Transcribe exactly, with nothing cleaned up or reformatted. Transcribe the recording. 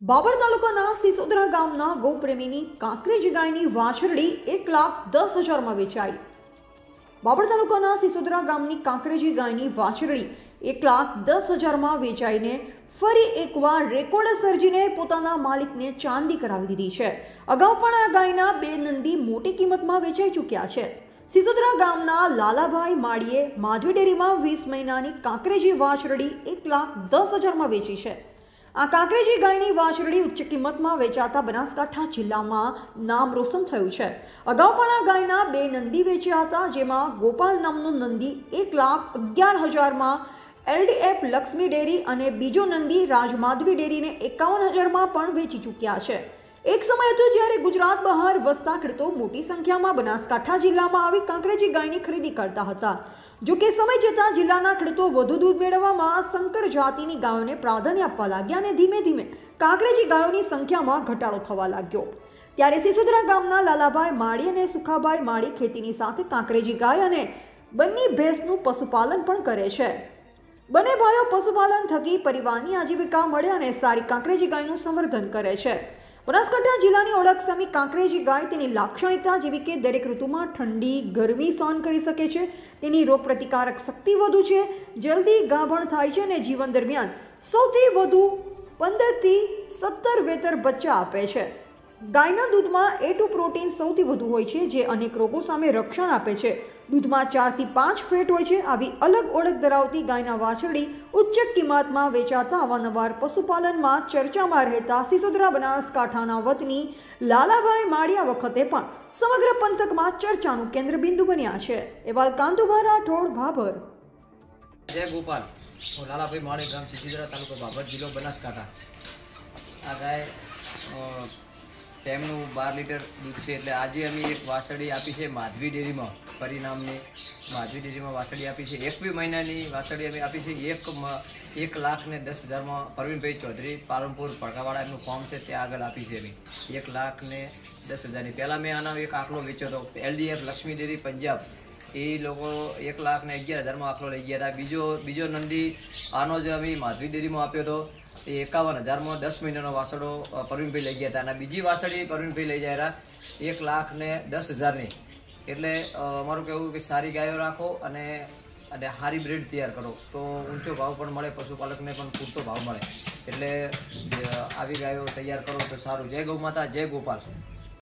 બાબર તાલુકાના સિસોદરા ગામના ગૌપ્રેમીની કાંકરેજી ગાયની વાછરડી એક લાખ દસ હજારમાં વેચાઈ। બાબર તાલુકાના સિસોદરા ગામની કાંકરેજી ગાયની વાછરડી એક લાખ દસ હજારમાં વેચાઈને ફરી એકવાર રેકોર્ડ સર્જીને પોતાના માલિકને ચાંદી કરાવી દીધી છે। અગાઉ પણ આ ગાયના બે નંદી મોટી કિંમતમાં વેચાઈ ચૂક્યા છે। સિસોદરા ગામના લાલાભાઈ માળીએ માધવી ડેરીમાં વીસ મહિનાની કાંકરેજી વાછરડી એક લાખ દસ હજારમાં વેચી છે। આ કાંકરેજી ગાયની વાછરડી ઉચ્ચ કિંમતમાં વેચાતા બનાસકાંઠા જિલ્લામાં નામ રોશન થયું છે। અગાઉ પણ આ ગાયના બે નંદી વેચ્યા હતા, જેમાં ગોપાલ નામનું નંદી એક લાખ અગિયાર હજારમાં એલડીએફ લક્ષ્મી ડેરી અને બીજો નંદી રાજમાધવી ડેરીને એકાવન હજારમાં પણ વેચી ચૂક્યા છે। એક સમય હતો જ્યારે ગુજરાત બહાર વસતા ખેડૂતો મોટી સંખ્યામાં બનાસકાંઠા જિલ્લામાં આવી કાંકરેજી ગાયની ખરીદી કરતા હતા। જો કે સમય જતાં જિલ્લાના ખેડૂતો વધુ દૂધ મેળવવામાં સંકર જાતિની ગાયોને પ્રાધાન્ય આપવા લાગ્યા અને ધીમે ધીમે કાંકરેજી ગાયોની સંખ્યામાં ઘટાડો થવા લાગ્યો। ત્યારે સિસોદરા ગામના લાલાભાઈ માળી અને સુખાભાઈ માળી ખેતીની સાથે કાંકરેજી ગાય અને બંને ભેંસનું પશુપાલન પણ કરે છે। બંને ભાઈઓ પશુપાલન થકી પરિવારની આજીવિકા મળે અને સારી કાંકરેજી ગાયનું સંવર્ધન કરે છે। બનાસકાંઠા જિલ્લાની ઓળખ સમી કાંકરેજી ગાય તેની લાક્ષણિકતા જેવી કે દરેક ઋતુમાં ઠંડી ગરમી સહન કરી શકે છે, તેની રોગ પ્રતિકારક શક્તિ વધુ છે, જલ્દી ગાભણ થાય છે અને જીવન દરમિયાન સૌથી વધુ પંદરથી સત્તર વેતર બચ્ચા આપે છે। ગાયના દૂધમાં એ ટુ પ્રોટીન સૌથી વધુ હોય છે, જે અનેક રોગો સામે રક્ષણ આપે છે। દૂધમાં ચારથી પાંચ ફેટ હોય છે। આવી અલગ ઓળખ ધરાવતી ગાયના વાછરડી ઉચ્ચ કિંમતમાં વેચાતા અવારનવાર પશુપાલનમાં ચર્ચામાં રહેતા સિસોદરા બનાસકાંઠાના વતની લાલાભાઈ માળિયા વખતે પણ સમગ્ર પંથકમાં ચર્ચાનું કેન્દ્રબિંદુ બન્યા છે। એવાલ કાંતુભા રાઠોડ, ભાભર। જય ગોપાલ, હું લાલાભાઈ માળી, ગામ સિસોદરા, તાલુકો ભાભર, જિલ્લો બનાસકાંઠા। આ ગાય ટાઈમનું બાર લીટર દૂધ છે, એટલે આજે અમે એક વાછરડી આપી છે માધવી ડેરીમાં, પરિણામની માધવી ડેરીમાં વાછરડી આપી છે। એકવી મહિનાની વાછરડી અમે આપી છે એક એક લાખ ને દસ હજારમાં પરવીનભાઈ ચૌધરી, પાલનપુર ભડકાવાળા એમનું ફોર્મ છે, ત્યાં આગળ આપી છે અમે એક લાખ ને દસ હજારની। પહેલાં મેં આનો એક આંકડો વેચ્યો હતો, એલડીએફ લક્ષ્મી ડેરી પંજાબ, એ લોકો એક લાખ ને અગિયાર હજારમાં આંકડો લઈ ગયા હતા। બીજો બીજો નંદી આનો જ અમે માધવી ડેરીમાં આપ્યો હતો, એ એકાવન હજારમાં દસ મહિનાનો વાસળો પરવીનભાઈ લઈ ગયા હતા, અને બીજી વાસળી પરવીનભાઈ લઈ ગયા હતા એક લાખ ને દસ હજારની। એટલે અમારું કહેવું કે સારી ગાયો રાખો અને અને સારી બ્રીડ તૈયાર કરો તો ઊંચો ભાવ પણ મળે, પશુપાલકને પણ પૂરતો ભાવ મળે। એટલે આવી ગાયો તૈયાર કરો તો સારું। જય ગૌ માતા, જય ગોપાલ।